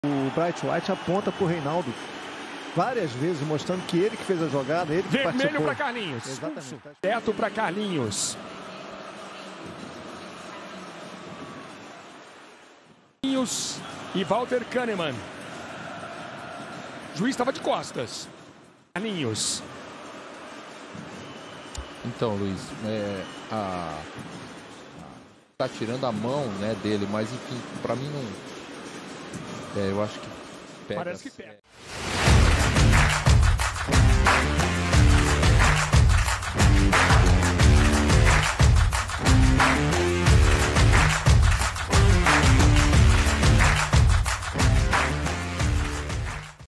O Bright White aponta para o Reinaldo várias vezes, mostrando que ele que fez a jogada, ele que vermelho participou. Para Carlinhos. Exatamente. Teto para Carlinhos. E Walter Kahneman. O juiz estava de costas. Carlinhos. Então, Luiz, tá tirando a mão, né, dele, mas enfim, para mim não. Eu acho que pega. Parece que pega.